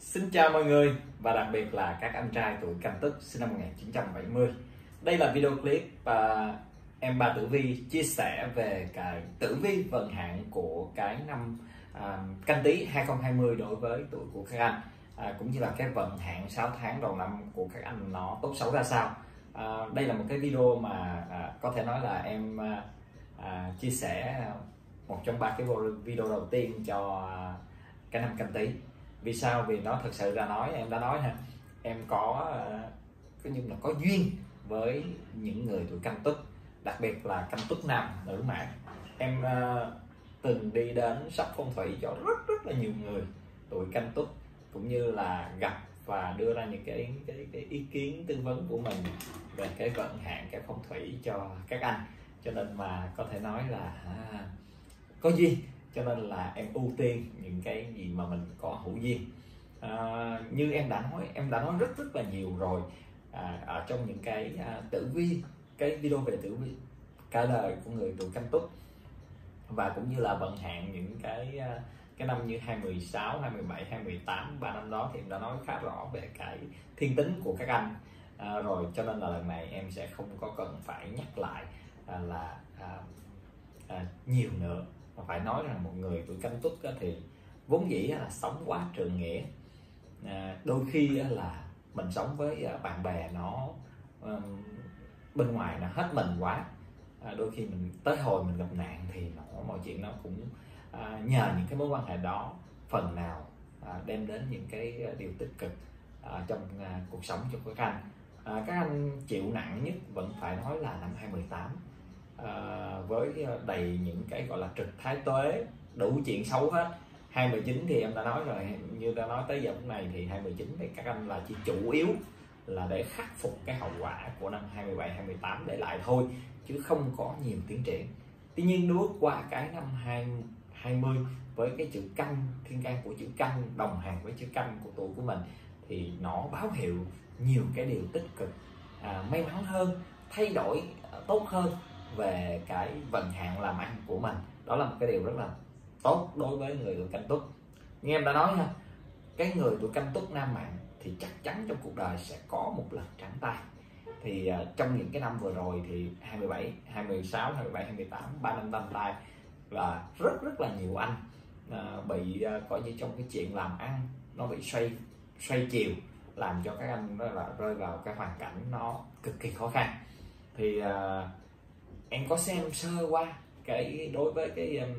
Xin chào mọi người và đặc biệt là các anh trai tuổi Canh Tuất sinh năm 1970. Đây là video clip em Ba Tử Vi chia sẻ về cái tử vi vận hạn của cái năm Canh Tý 2020 đối với tuổi của các anh, cũng như là cái vận hạn 6 tháng đầu năm của các anh nó tốt xấu ra sao. Đây là một cái video mà có thể nói là em chia sẻ một trong ba cái video đầu tiên cho cái năm Canh Tý. Vì sao? Vì nó thật sự ra nói, em đã nói ha, em có nhưng mà có duyên với những người tuổi Canh Tuất, đặc biệt là Canh Tuất nam nữ mạng. Em từng đi đến sắp phong thủy cho rất là nhiều người tuổi Canh Tuất, cũng như là gặp và đưa ra những cái ý kiến tư vấn của mình về cái vận hạn, cái phong thủy cho các anh. Cho nên mà có thể nói là có duyên, cho nên là em ưu tiên những cái gì mà mình có hữu duyên. Như em đã nói rất là nhiều rồi ở trong những cái tử vi, cái video về tử vi cả đời của người tuổi Canh Tuất, và cũng như là vận hạn những cái năm như 2016, 2017, 2018, 3 năm đó thì em đã nói khá rõ về cái thiên tính của các anh rồi. Cho nên là lần này em sẽ không có cần phải nhắc lại nhiều nữa, mà phải nói rằng một người tuổi Canh Tuất thì vốn dĩ là sống quá trượng nghĩa. Đôi khi là mình sống với bạn bè nó bên ngoài nó hết mình quá, đôi khi mình tới hồi mình gặp nạn thì mọi chuyện nó cũng nhờ những cái mối quan hệ đó phần nào đem đến những cái điều tích cực trong cuộc sống cho các anh. Các anh chịu nặng nhất vẫn phải nói là năm 2018, với đầy những cái gọi là trực thái tuế, đủ chuyện xấu hết. 2019 thì em đã nói rồi, như đã nói tới giờ phút này thì 2019 thì các anh là chỉ chủ yếu là để khắc phục cái hậu quả của năm 27, 28 để lại thôi, chứ không có nhiều tiến triển. Tuy nhiên bước qua cái năm 2020 với cái chữ Canh, thiên can của chữ Canh đồng hành với chữ Canh của tuổi của mình, thì nó báo hiệu nhiều cái điều tích cực, may mắn hơn, thay đổi tốt hơn về cái vận hạn làm ăn của mình. Đó là một cái điều rất là tốt đối với người tuổi Canh Tuất. Như em đã nói ha, cái người tuổi Canh Tuất nam mạng thì chắc chắn trong cuộc đời sẽ có một lần trắng tay. Thì trong những cái năm vừa rồi thì 27, 26, 27, 28, 3 năm trắng tay là rất là nhiều anh bị coi như trong cái chuyện làm ăn nó bị xoay chiều, làm cho các anh đó là rơi vào cái hoàn cảnh nó cực kỳ khó khăn. Thì em có xem sơ qua cái đối với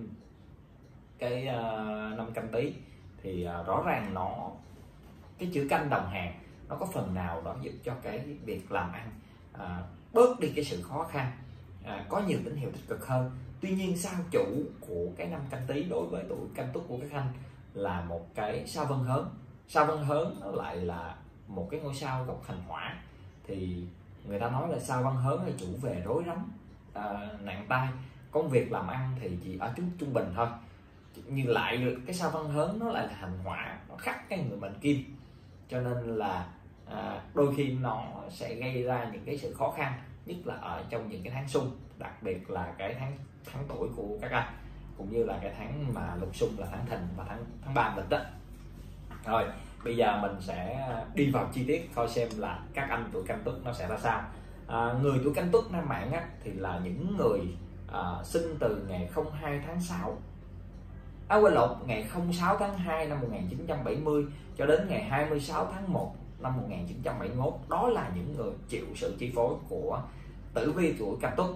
cái năm Canh Tý thì rõ ràng nó cái chữ Canh đồng hàng nó có phần nào đó giúp cho cái việc làm ăn bớt đi cái sự khó khăn, có nhiều tín hiệu tích cực hơn. Tuy nhiên sao chủ của cái năm Canh Tý đối với tuổi Canh Tuất của các anh là một cái sao Vân Hớn. Sao Vân Hớn nó lại là một cái ngôi sao góc hành hỏa, thì người ta nói là sao Vân Hớn là chủ về rối rắm, nặng tay, công việc làm ăn thì chỉ ở trung bình thôi. Như lại cái sao Vân Hớn nó lại là hành hỏa, nó khắc cái người mệnh Kim, cho nên là đôi khi nó sẽ gây ra những cái sự khó khăn, nhất là ở trong những cái tháng xung, đặc biệt là cái tháng tuổi của các anh, cũng như là cái tháng mà lục xung là tháng Thìn và tháng 3 lịch đó. Rồi bây giờ mình sẽ đi vào chi tiết coi xem là các anh tuổi Canh Tuất nó sẽ ra sao. Người tuổi Canh Tuất nam mạng thì là những người sinh từ ngày 02 tháng 6, quên lộn, ngày 06 tháng 2 năm 1970 cho đến ngày 26 tháng 1 năm 1971. Đó là những người chịu sự chi phối của tử vi tuổi Canh Tuất.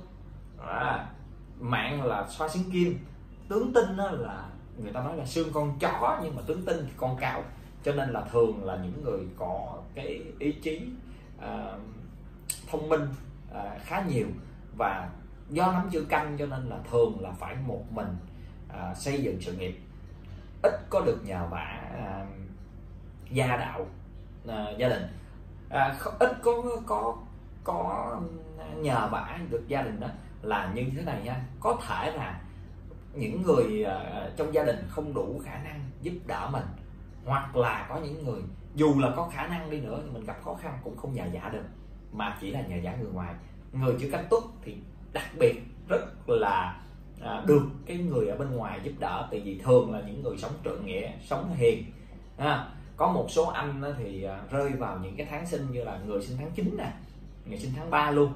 Mạng là xoa xứng kim, tướng tinh là người ta nói là xương con chó, nhưng mà tướng tinh thì con cáo, cho nên là thường là những người có cái ý chí thông minh khá nhiều, và do nắm chữ Canh cho nên là thường là phải một mình xây dựng sự nghiệp, ít có được nhờ vả gia đạo gia đình, ít có nhờ vả được gia đình. Đó là như thế này nha, có thể là những người trong gia đình không đủ khả năng giúp đỡ mình, hoặc là có những người dù là có khả năng đi nữa thì mình gặp khó khăn cũng không nhờ vả được, mà chỉ là nhờ vả người ngoài. Người chữ Canh Tuất thì đặc biệt rất là được cái người ở bên ngoài giúp đỡ, tại vì thường là những người sống trượng nghĩa, sống hiền. có một số anh thì rơi vào những cái tháng sinh như là người sinh tháng 9 nè, người sinh tháng 3 luôn,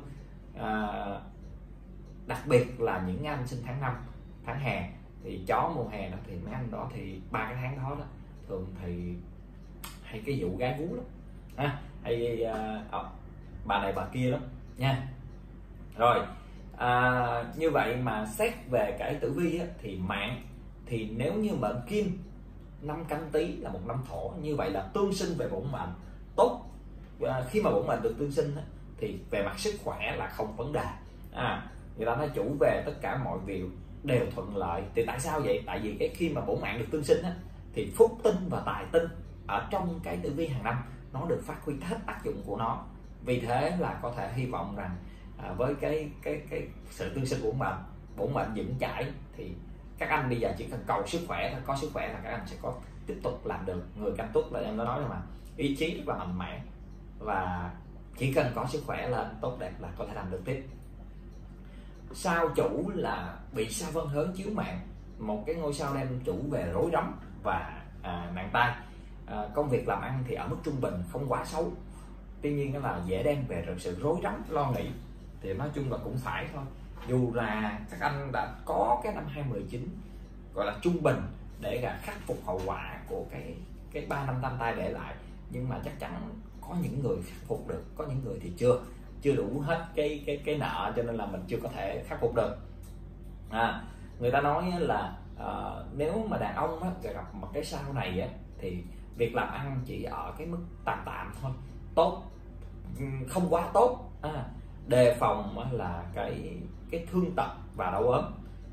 đặc biệt là những anh sinh tháng 5, tháng hè, thì chó mùa hè đó thì mấy anh đó thì 3 cái tháng đó thường thì hay cái vụ gái vú lắm hay bà này bà kia lắm nha. Rồi như vậy mà xét về cái tử vi thì mạng thì nếu như mệnh kim năm Canh Tý là một năm thổ, như vậy là tương sinh về bổn mệnh tốt. Khi mà bổn mệnh được tương sinh thì về mặt sức khỏe là không vấn đề, người ta nói chủ về tất cả mọi việc đều thuận lợi. Thì tại sao vậy? Tại vì cái khi mà bổn mạng được tương sinh thì phúc tinh và tài tinh ở trong cái tử vi hàng năm nó được phát huy hết tác dụng của nó. Vì thế là có thể hy vọng rằng với cái sự tương sinh của bổn mệnh vững chãi thì các anh bây giờ chỉ cần cầu sức khỏe thôi, có sức khỏe là các anh sẽ có tiếp tục làm được. Người Canh Tuất là em đã nói rồi mà, ý chí rất là mạnh mẽ và chỉ cần có sức khỏe lên tốt đẹp là có thể làm được tiếp. Sao chủ là bị sao Vân Hớn chiếu mạng, một cái ngôi sao đem chủ về rối rắm và nặng tay. Công việc làm ăn thì ở mức trung bình, không quá xấu, tuy nhiên là dễ đem về sự rối rắm lo nghĩ. Thì nói chung là cũng phải thôi, dù là các anh đã có cái năm 2019 gọi là trung bình để khắc phục hậu quả của cái 3 năm tam tai để lại, nhưng mà chắc chắn có những người khắc phục được, có những người thì chưa đủ hết cái nợ, cho nên là mình chưa có thể khắc phục được. Người ta nói là nếu mà đàn ông gặp một cái sao này thì việc làm ăn chỉ ở cái mức tạm tạm thôi, tốt không quá tốt, đề phòng là cái thương tật và đau ốm.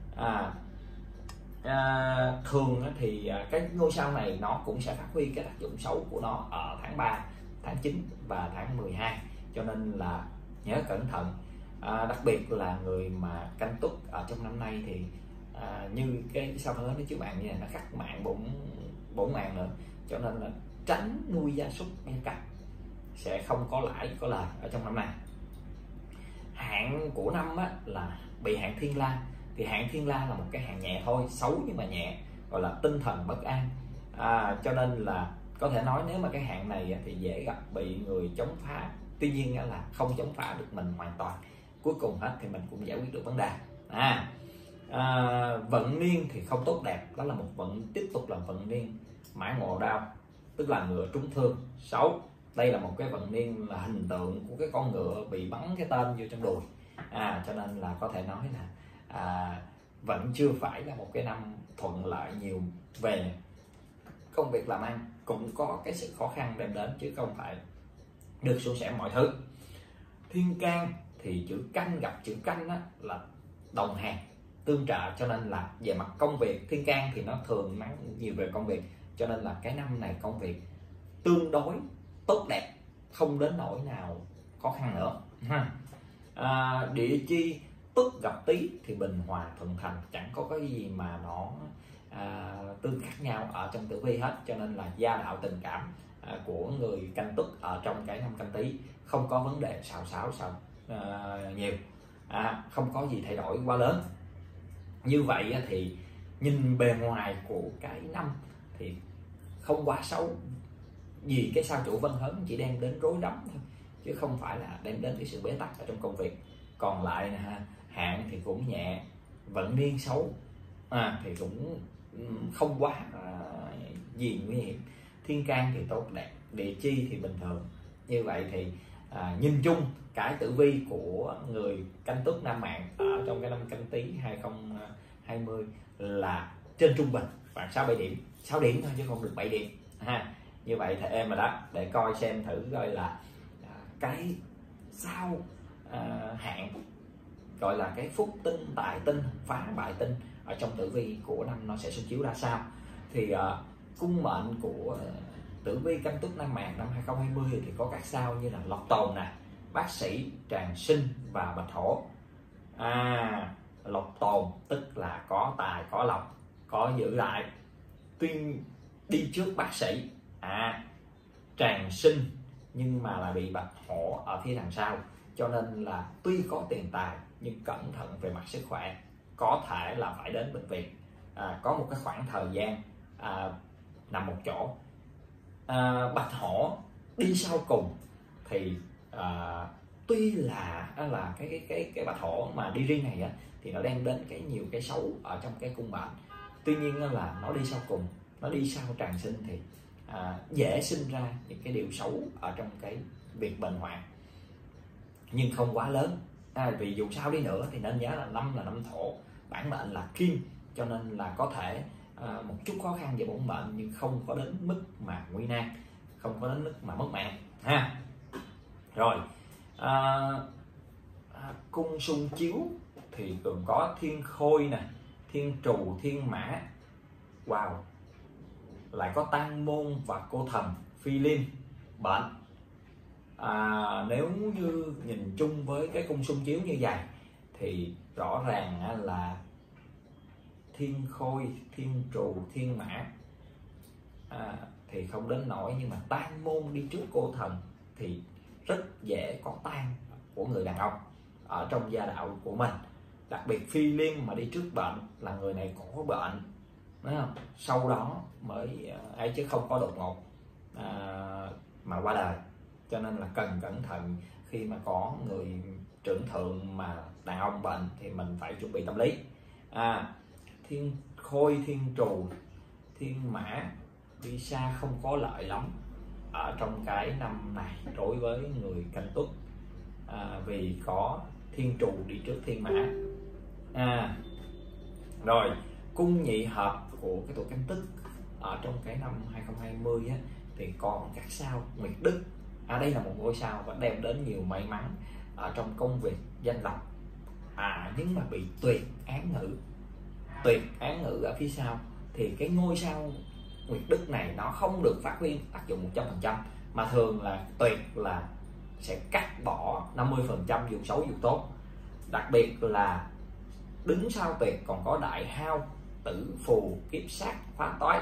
Thường thì cái ngôi sao này nó cũng sẽ phát huy cái tác dụng xấu của nó ở tháng 3, tháng 9 và tháng 12, cho nên là nhớ cẩn thận. Đặc biệt là người mà Canh Tuất ở trong năm nay thì như cái sao nó chiếu mạng như này, nó khắc mạng bổn mạng nữa, cho nên là tránh nuôi gia súc gia cầm, sẽ không có lãi có lời ở trong năm này. Hạn của năm là bị hạn Thiên La, thì hạn Thiên La là một cái hạn nhẹ thôi, xấu nhưng mà nhẹ, gọi là tinh thần bất an, cho nên là có thể nói nếu mà cái hạn này thì dễ gặp bị người chống phá. Tuy nhiên là không chống phá được mình hoàn toàn, cuối cùng hết thì mình cũng giải quyết được vấn đề. Vận niên thì không tốt đẹp, đó là một vận tiếp tục là vận niên mãi ngộ đau, tức là ngựa trúng thương xấu. Đây là một cái vận niên là hình tượng của cái con ngựa bị bắn cái tên vô trong đùi, cho nên là có thể nói là vẫn chưa phải là một cái năm thuận lợi nhiều về công việc làm ăn, cũng có cái sự khó khăn đem đến chứ không phải được suôn sẻ mọi thứ. Thiên can thì chữ canh gặp chữ canh là đồng hàng tương trợ, cho nên là về mặt công việc thiên can thì nó thường nắng nhiều về công việc, cho nên là cái năm này công việc tương đối tốt đẹp, không đến nỗi nào khó khăn nữa. Địa chi Tuất gặp Tý thì bình hòa thuận thành, chẳng có cái gì mà nó tương khắc nhau ở trong tử vi hết, cho nên là gia đạo tình cảm của người Canh Tuất ở trong cái năm Canh Tý không có vấn đề xào xáo nhiều, không có gì thay đổi quá lớn. Như vậy thì nhìn bề ngoài của cái năm thì không quá xấu, vì cái sao chủ Vân Hớn chỉ đem đến rối rắm thôi, chứ không phải là đem đến cái sự bế tắc ở trong công việc. Còn lại hạn thì cũng nhẹ, vận niên xấu thì cũng không quá gì nguy hiểm. Thiên can thì tốt đẹp, địa chi thì bình thường. Như vậy thì nhìn chung cái tử vi của người Canh Tuất nam mạng ở trong cái năm Canh Tý 2020 là trên trung bình, khoảng 6-7 điểm, 6 điểm thôi chứ không được 7 điểm. Như vậy thì em mà đó để coi xem thử coi là cái sao hạn gọi là cái phúc tinh, tài tinh, phá bại tinh ở trong tử vi của năm nó sẽ xuất chiếu ra sao. Thì cung mệnh của tử vi Canh Tuất nam mạng năm 2020 thì có các sao như là Lộc Tồn nè, Bác Sĩ, Tràng Sinh và Bạch Hổ. Lộc Tồn tức là có tài, có lộc, có giữ lại, tuy đi trước Bác Sĩ. Tràng Sinh nhưng mà là bị Bạch Hổ ở phía đằng sau, cho nên là tuy có tiền tài nhưng cẩn thận về mặt sức khỏe, có thể là phải đến bệnh viện, có một cái khoảng thời gian nằm một chỗ. Bạch hổ đi sau cùng thì tuy là cái bạch hổ mà đi riêng này á, thì nó đem đến nhiều cái xấu ở trong cái cung mệnh. Tuy nhiên là nó đi sau cùng, nó đi sau tràng sinh thì dễ sinh ra những cái điều xấu ở trong cái việc bệnh hoạn, nhưng không quá lớn. Vì dù sao đi nữa thì nên nhớ là năm thổ, bản mệnh là kim, cho nên là có thể một chút khó khăn về bổn mệnh, nhưng không có đến mức mà nguy nan, không có đến mức mà mất mạng ha. Rồi cung xung chiếu thì gồm có thiên khôi nè, thiên trù, thiên mã, wow, lại có tang môn và cô thần phi liêm bệnh. Nếu như nhìn chung với cái cung xung chiếu như vậy thì rõ ràng là thiên khôi, thiên trù, thiên mã thì không đến nỗi, nhưng mà tang môn đi trước cô thần thì rất dễ có tang của người đàn ông ở trong gia đạo của mình. Đặc biệt phi liêm mà đi trước bệnh là người này có bệnh, đúng không? Sau đó mới ấy, chứ không có đột ngột mà qua đời. Cho nên là cần cẩn thận khi mà có người trưởng thượng mà đàn ông bệnh thì mình phải chuẩn bị tâm lý. Thiên khôi, thiên trù, thiên mã đi xa không có lợi lắm ở trong cái năm này đối với người Canh Tuất, vì có thiên trù đi trước thiên mã. Rồi cung nhị hợp của cái tuổi Canh Tuất ở trong cái năm 2020 á, thì còn các sao Nguyệt Đức. Đây là một ngôi sao và đem đến nhiều may mắn ở trong công việc, danh lộc, nhưng mà bị tuyệt án ngữ ở phía sau, thì cái ngôi sao Nguyệt Đức này nó không được phát huy tác dụng 100%, mà thường là tuyệt là sẽ cắt bỏ 50% dù xấu dù tốt. Đặc biệt là đứng sau tuyệt còn có đại hao, tử phù, kiếp sát, phá toái.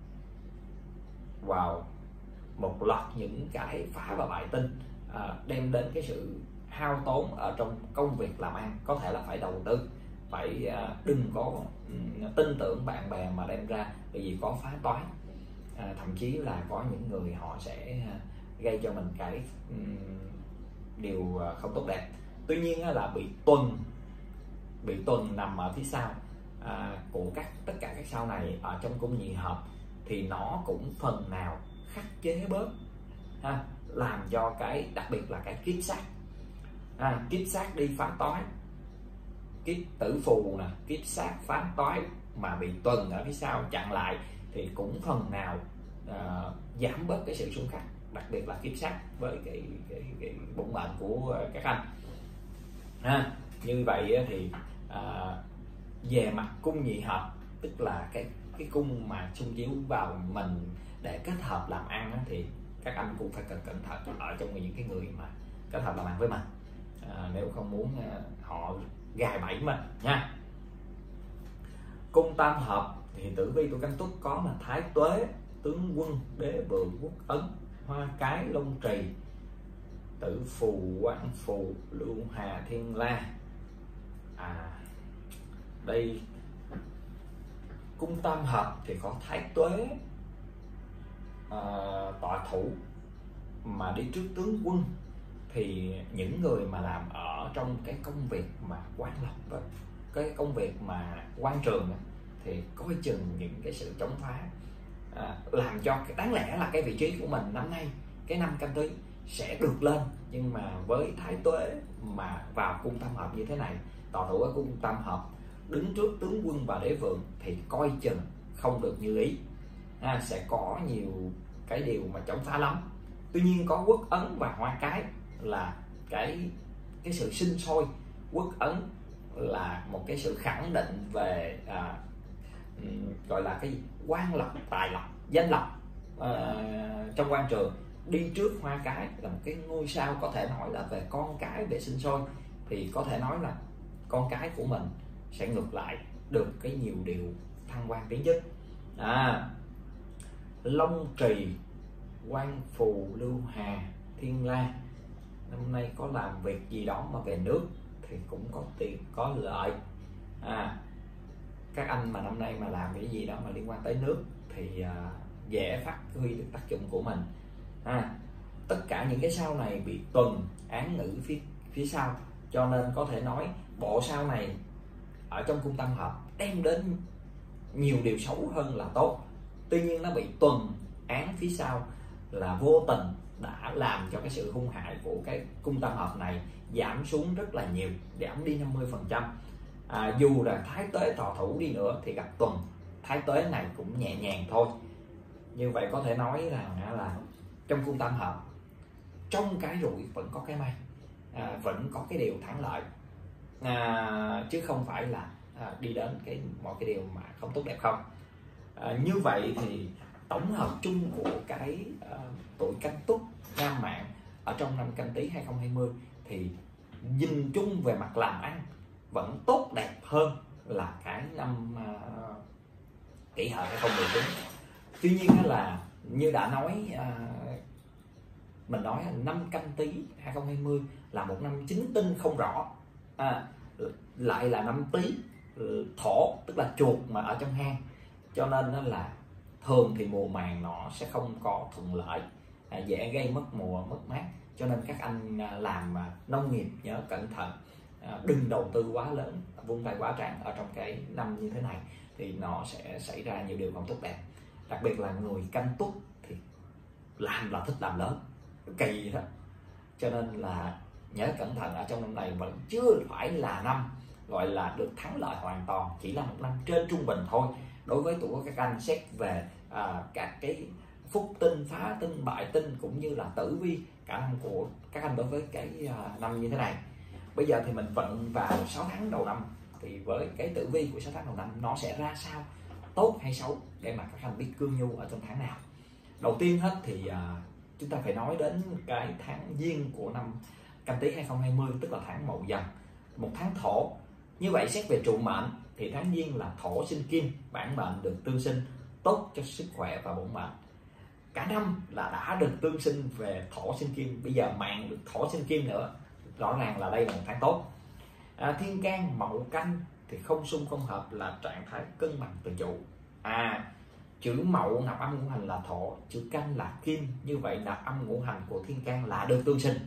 Wow, một loạt những cái phá và bại tinh đem đến cái sự hao tốn ở trong công việc làm ăn. Có thể là phải đầu tư, phải đừng có tin tưởng bạn bè mà đem ra, bởi vì có phá toái. Thậm chí là có những người họ sẽ gây cho mình cái điều không tốt đẹp. Tuy nhiên là bị tuần nằm ở phía sau của tất cả các sao này ở trong cung nhị hợp, thì nó cũng phần nào khắc chế bớt làm cho cái, đặc biệt là cái kiếp sát, kiếp sát đi phá toái, kiếp tử phù nè, kiếp sát phá toái mà bị tuần ở phía sau chặn lại thì cũng phần nào giảm bớt cái sự xung khắc, đặc biệt là kiếp sát với cái bổn mệnh của các anh. Như vậy thì về mặt cung nhị hợp, tức là cái cung mà xung chiếu vào mình để kết hợp làm ăn thì các anh cũng phải cần cẩn thận ở trong những cái người mà kết hợp làm ăn với mình, nếu không muốn họ gài bẫy mình nha. Cung tam hợp thì tử vi tuổi Canh Tuất có là thái tuế, tướng quân, đế vượng, quốc ấn, hoa cái, long trì, tử phù, quan phù, lưu hà, thiên la. Đây cung tam hợp thì có thái tuế tọa thủ mà đi trước tướng quân, thì những người mà làm ở trong cái công việc mà quan lộc, cái công việc mà quan trường thì coi chừng những cái sự chống phá, làm cho đáng lẽ là cái vị trí của mình năm nay, cái năm Canh Tí sẽ được lên, nhưng mà với thái tuế mà vào cung tam hợp như thế này, tọa thủ ở cung tam hợp đứng trước tướng quân và đế vượng thì coi chừng không được như ý, sẽ có nhiều cái điều mà chống phá lắm. Tuy nhiên có quốc ấn và hoa cái là cái sự sinh sôi. Quốc ấn là một cái sự khẳng định về gọi là cái quan lộc, tài lộc, danh lộc trong quan trường. Đi trước hoa cái là một cái ngôi sao có thể nói là về con cái, về sinh sôi, thì có thể nói là con cái của mình sẽ ngược lại được cái nhiều điều thăng quan tiến chức. Long trì, quan phù, lưu hà, thiên la, năm nay có làm việc gì đó mà về nước thì cũng có tiền, có lợi. Các anh mà năm nay mà làm cái gì đó mà liên quan tới nước thì dễ phát huy được tác dụng của mình. Tất cả những cái sao này bị tuần án ngữ phía sau, cho nên có thể nói bộ sao này ở trong cung tam hợp đem đến nhiều điều xấu hơn là tốt. Tuy nhiên nó bị tuần án phía sau là vô tình đã làm cho cái sự hung hại của cái cung tam hợp này giảm xuống rất là nhiều, giảm đi 50%. Dù là thái tuế thọ thủ đi nữa thì gặp tuần, thái tuế này cũng nhẹ nhàng thôi. Như vậy có thể nói rằng là trong cung tam hợp, trong cái rủi vẫn có cái may, vẫn có cái điều thắng lợi, chứ không phải là đi đến mọi cái điều mà không tốt đẹp không. Như vậy thì tổng hợp chung của cái tuổi Canh Tuất nam mạng ở trong năm Canh Tý 2020 thì nhìn chung về mặt làm ăn vẫn tốt đẹp hơn là cái năm Kỷ Hợi 2019. Tuy nhiên là như đã nói, mình nói năm Canh Tý 2020 là một năm chính tinh không rõ, lại là năm Tý Thổ, tức là chuột mà ở trong hang, cho nên là thường thì mùa màng nó sẽ không có thuận lợi, dễ gây mất mùa mất mát. Cho nên các anh làm nông nghiệp nhớ cẩn thận, đừng đầu tư quá lớn, vung tay quá tràn ở trong cái năm như thế này thì nó sẽ xảy ra nhiều điều không tốt đẹp. Đặc biệt là người Canh Tuất thì làm là thích làm lớn, kỳ đó, cho nên là nhớ cẩn thận. Ở trong năm này vẫn chưa phải là năm gọi là được thắng lợi hoàn toàn, chỉ là một năm trên trung bình thôi đối với tuổi của các anh, xét về các cái phúc tinh, phá tinh, bại tinh cũng như là tử vi cả năm của các anh đối với cái năm như thế này. Bây giờ thì mình vận vào 6 tháng đầu năm thì với cái tử vi của 6 tháng đầu năm nó sẽ ra sao, tốt hay xấu, để mà các anh biết cương nhu ở trong tháng nào. Đầu tiên hết thì chúng ta phải nói đến cái tháng Giêng của năm Canh Tý 2020, tức là tháng Mậu Dần, một tháng Thổ. Như vậy xét về trụ mệnh thì tháng Giêng là Thổ sinh Kim, bản mệnh được tương sinh, tốt cho sức khỏe và bổn mệnh. Cả năm là đã được tương sinh về Thổ sinh Kim, bây giờ mạng được Thổ sinh Kim nữa, rõ ràng là đây là một tháng tốt. Thiên can Mậu Canh thì không xung không hợp, là trạng thái cân bằng tự chủ. Chữ Mậu nạp âm ngũ hành là Thổ, chữ Canh là Kim, như vậy nạp âm ngũ hành của thiên can là được tương sinh.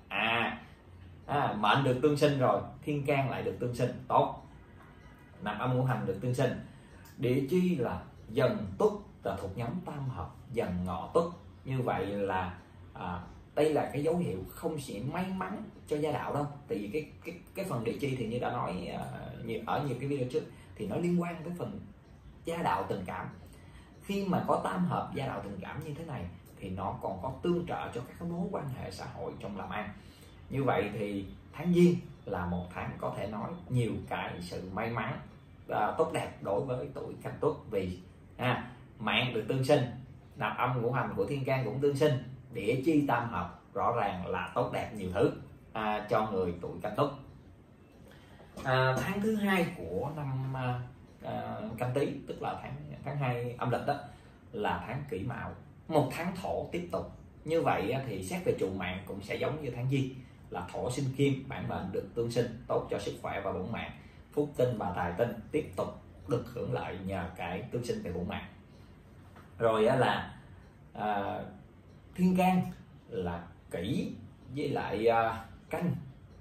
Mệnh được tương sinh rồi, thiên can lại được tương sinh, tốt, nạp âm ngũ hành được tương sinh. Địa chi là Dần Tuất, là thuộc nhóm tam hợp Dần Ngọ Tuất, như vậy là đây là cái dấu hiệu không chỉ may mắn cho gia đạo đâu, tại vì cái phần địa chi thì như đã nói ở nhiều cái video trước thì nó liên quan tới phần gia đạo tình cảm. Khi mà có tam hợp gia đạo tình cảm như thế này thì nó còn có tương trợ cho các mối quan hệ xã hội trong làm ăn. Như vậy thì tháng Giêng là một tháng có thể nói nhiều cái sự may mắn tốt đẹp đối với tuổi Canh Tuất, vì mạng được tương sinh, nạp âm ngũ hành của thiên can cũng tương sinh, địa chi tam hợp, rõ ràng là tốt đẹp nhiều thứ cho người tuổi Canh Tuất. Tháng thứ hai của năm Canh Tý, tức là tháng 2 âm lịch đó, là tháng Kỷ Mão, một tháng Thổ tiếp tục. Như vậy thì xét về trụ mạng cũng sẽ giống như tháng Giêng, là Thổ sinh Kim, bản mệnh được tương sinh, tốt cho sức khỏe và bổn mạng. Phúc tinh và tài tinh tiếp tục được hưởng lợi nhờ cái tương sinh về bổn mạng. Rồi là thiên can là Kỷ với lại Canh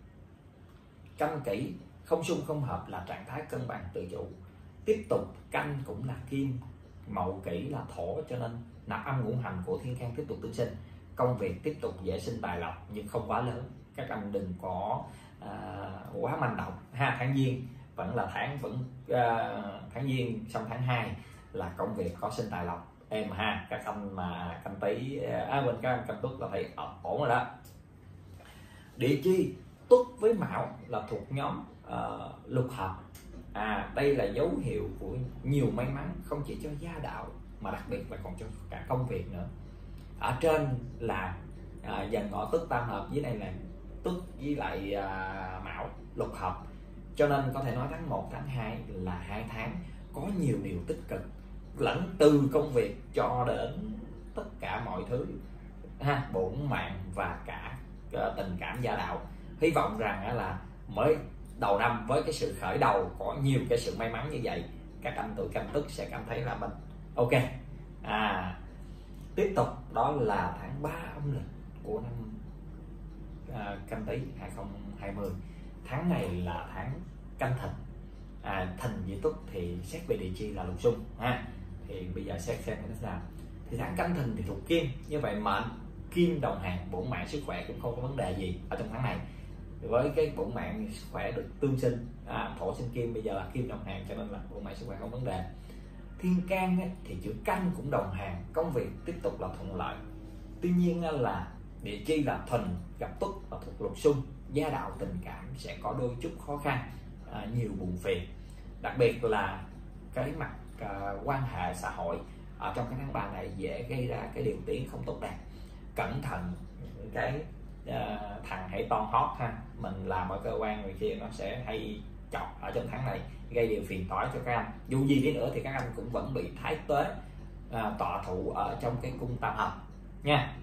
Kỷ không xung không hợp, là trạng thái cân bằng tự chủ. Tiếp tục Canh cũng là Kim, Mậu Kỷ là Thổ, cho nên nạp âm ngũ hành của thiên can tiếp tục tương sinh. Công việc tiếp tục dễ sinh tài lộc nhưng không quá lớn, các anh đừng có quá manh động Tháng Giêng vẫn là tháng Giêng, xong tháng 2 là công việc có sinh tài lộc em các anh mà Canh Tý bên các anh Canh Tuất là thấy ổn rồi đó. Địa chi Tuất với Mão là thuộc nhóm lục hợp. Đây là dấu hiệu của nhiều may mắn, không chỉ cho gia đạo mà đặc biệt là còn cho cả công việc nữa. Ở trên là Dần Ngọ Tuất tam hợp, dưới này là Tuất với lại Mão lục hợp, cho nên có thể nói tháng 1, tháng 2 là 2 tháng có nhiều điều tích cực, lẫn từ công việc cho đến tất cả mọi thứ bổn mạng và cả tình cảm gia đạo. Hy vọng rằng là mới đầu năm với cái sự khởi đầu có nhiều cái sự may mắn như vậy, các anh tuổi Canh Tuất sẽ cảm thấy là mình ok. Tiếp tục đó là tháng 3 âm lịch của năm Canh Tý 2020. Tháng này là tháng Canh Thìn. Thìn với Tuất thì xét về địa chi là lục xung ha. Thì bây giờ xét xem như thế nào. Thì tháng Canh Thìn thì thuộc kim, như vậy mệnh kim đồng hàng, bổn mạng sức khỏe cũng không có vấn đề gì ở trong tháng này. Với cái bổn mạng sức khỏe được tương sinh, thổ sinh kim, bây giờ là kim đồng hàng, cho nên là bổn mạng sức khỏe không vấn đề. Thiên can thì chữ canh cũng đồng hàng, công việc tiếp tục là thuận lợi. Tuy nhiên là địa chi là Thìn gặp Tuất và thuộc lục xung, gia đạo tình cảm sẽ có đôi chút khó khăn, nhiều buồn phiền, đặc biệt là cái mặt quan hệ xã hội ở trong cái tháng 3 này dễ gây ra cái điều tiếng không tốt đẹp. Cẩn thận cái thằng hãy ton hót ha, mình làm ở cơ quan người kia nó sẽ hay chọc ở trong tháng này, gây điều phiền toái cho các anh. Dù gì đi nữa thì các anh cũng vẫn bị thái tuế tọa thụ ở trong cái cung tam hợp nha.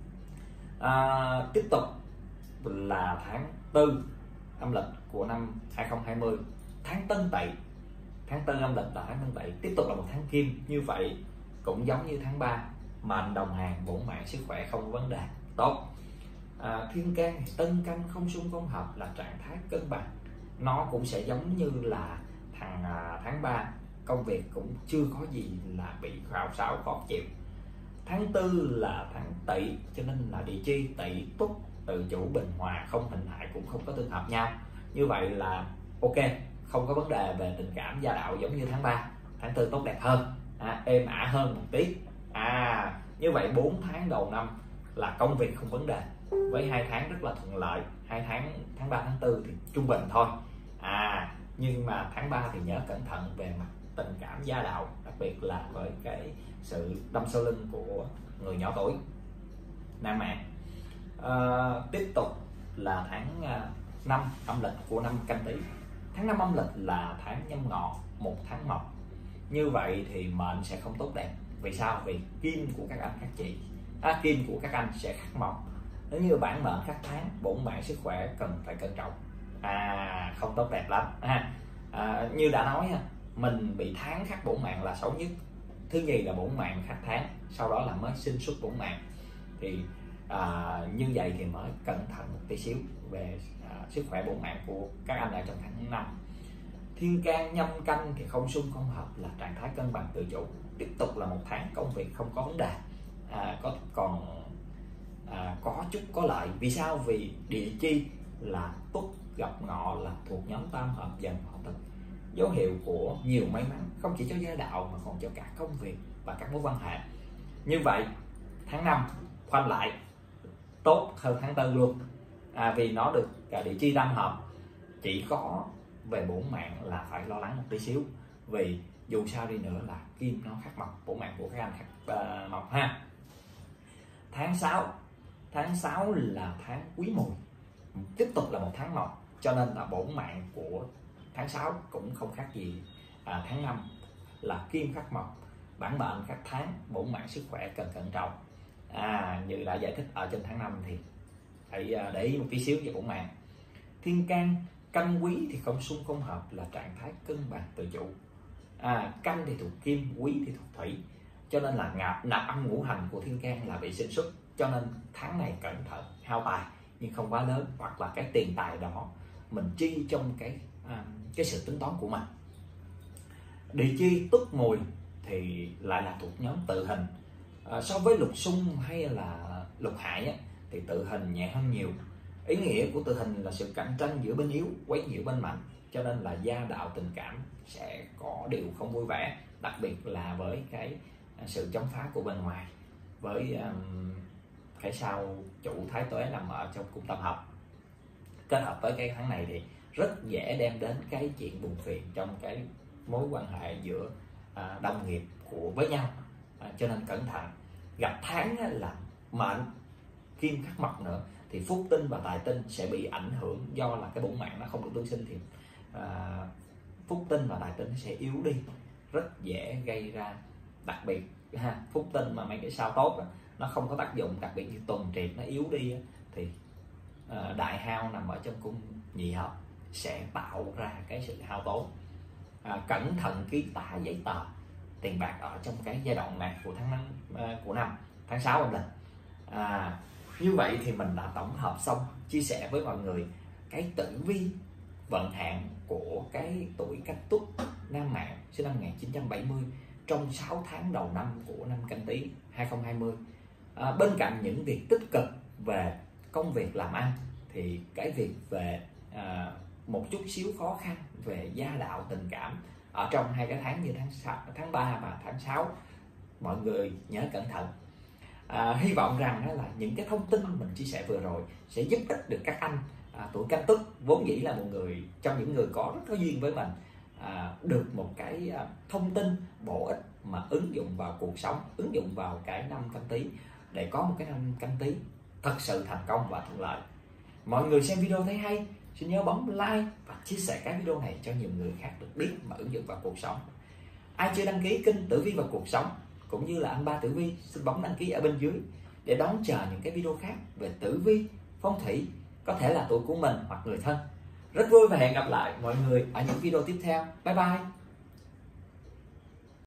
Tiếp tục là tháng 4 âm lịch của năm 2020, tháng Tân Tỵ. Tháng 4 âm lịch là tháng Tân Tỵ, tiếp tục là một tháng kim, như vậy cũng giống như tháng 3, mệnh đồng hàng, bổn mạng sức khỏe không vấn đề, tốt. Thiên can thì Tân Canh không xung không hợp là trạng thái cân bằng, nó cũng sẽ giống như là tháng 3, công việc cũng chưa có gì là bị khảo xáo khó chịu. Tháng 4 là tháng Tỵ, cho nên là địa chi Tỵ Tuất tự chủ bình hòa, không hình hại cũng không có tương hợp nhau, như vậy là ok, không có vấn đề về tình cảm gia đạo giống như tháng 3. Tháng 4 tốt đẹp hơn, êm ả hơn một tí. Như vậy 4 tháng đầu năm là công việc không vấn đề, với 2 tháng rất là thuận lợi. 2 tháng tháng 3 tháng 4 thì trung bình thôi. Nhưng mà tháng 3 thì nhớ cẩn thận về mặt tình cảm gia đạo, đặc biệt là với cái sự đâm sau lưng của người nhỏ tuổi, nam mạng. Tiếp tục là tháng 5 âm lịch của năm Canh Tý. Tháng 5 âm lịch là tháng Nhâm Ngọ, một tháng mộc, như vậy thì mệnh sẽ không tốt đẹp. Vì sao? Vì kim của các anh các chị, kim của các anh sẽ khắc mộc. Nếu như bản mệnh khắc tháng, bổn mạng sức khỏe cần phải cẩn trọng, không tốt đẹp lắm. Như đã nói, mình bị tháng khắc bổn mạng là xấu nhất. Thứ nhì là bổn mạng khắc tháng, sau đó là mới sinh xuất bổn mạng. Thì như vậy thì mới cẩn thận một tí xíu về sức khỏe bổn mạng của các anh ở trong tháng 5. Thiên can nhâm canh thì không xung không hợp là trạng thái cân bằng tự chủ, tiếp tục là một tháng công việc không có vấn đề, có chút có lợi. Vì sao? Vì địa chi là Tuất gặp Ngọ là thuộc nhóm tam hợp dần họ Thực, dấu hiệu của nhiều may mắn không chỉ cho gia đạo mà còn cho cả công việc và các mối quan hệ. Như vậy tháng 5 khoanh lại tốt hơn tháng 4 luôn, vì nó được địa chi tam hợp. Chỉ có về bổn mạng là phải lo lắng một tí xíu, vì dù sao đi nữa là kim nó khắc mộc, bổn mạng của các anh khắc mộc ha. Tháng 6 là tháng Quý Mùi, tiếp tục là một tháng mộc, cho nên là bổn mạng của tháng 6 cũng không khác gì tháng 5 là kim khắc mộc, bản mệnh khắc tháng, bổn mạng sức khỏe cần cẩn trọng. Như đã giải thích ở trên tháng 5 thì hãy để ý một tí xíu về bổn mạng. Thiên can canh quý thì không xung không hợp là trạng thái cân bằng tự chủ. Canh thì thuộc kim, quý thì thuộc thủy, cho nên là nạp âm ngũ hành của thiên can là bị sinh xuất, cho nên tháng này cẩn thận hao tài nhưng không quá lớn, hoặc là cái tiền tài đó mình chi trong cái sự tính toán của mình. Địa chi Tuất Mùi thì lại là thuộc nhóm tự hình. So với lục xung hay là lục hại thì tự hình nhẹ hơn nhiều. Ý nghĩa của tự hình là sự cạnh tranh giữa bên yếu quấy nhiễu bên mạnh, cho nên là gia đạo tình cảm sẽ có điều không vui vẻ, đặc biệt là với cái sự chống phá của bên ngoài, với cái sao chủ thái tuế nằm ở trong cung tam hợp, kết hợp với cái tháng này thì rất dễ đem đến cái chuyện buồn phiền trong cái mối quan hệ giữa đồng nghiệp với nhau, cho nên cẩn thận. Gặp tháng là mệnh kim khắc mộc nữa thì phúc tinh và tài tinh sẽ bị ảnh hưởng, do là cái bổn mạng nó không được tương sinh thì phúc tinh và tài tinh sẽ yếu đi, rất dễ gây ra, đặc biệt phúc tinh mà mấy cái sao tốt nó không có tác dụng, đặc biệt như tuần triệt nó yếu đi thì đại hao nằm ở trong cung nhị hợp sẽ tạo ra cái sự hao tốn. Cẩn thận ký tả giấy tờ tiền bạc ở trong cái giai đoạn này của tháng của năm, tháng 6 âm lịch. Như vậy thì mình đã tổng hợp xong, chia sẻ với mọi người cái tử vi vận hạn của cái tuổi Canh Tuất nam mạng sinh năm 1970 trong 6 tháng đầu năm của năm Canh Tý 2020. Bên cạnh những việc tích cực về công việc làm ăn thì cái việc về một chút xíu khó khăn về gia đạo tình cảm ở trong hai cái tháng như tháng 3 và tháng 6, mọi người nhớ cẩn thận. Hy vọng rằng là những cái thông tin mình chia sẻ vừa rồi sẽ giúp ích được các anh tuổi Canh Tuất, vốn dĩ là một người trong những người rất có duyên với mình, được một cái thông tin bổ ích mà ứng dụng vào cuộc sống, ứng dụng vào cái năm Canh Tý để có một cái năm Canh Tý thật sự thành công và thuận lợi. Mọi người xem video thấy hay, xin nhớ bấm like và chia sẻ cái video này cho nhiều người khác được biết mà ứng dụng vào cuộc sống. Ai chưa đăng ký kênh Tử Vi và Cuộc Sống cũng như là anh Ba Tử Vi, xin bấm đăng ký ở bên dưới để đón chờ những cái video khác về tử vi, phong thủy, có thể là tuổi của mình hoặc người thân. Rất vui và hẹn gặp lại mọi người ở những video tiếp theo. Bye bye.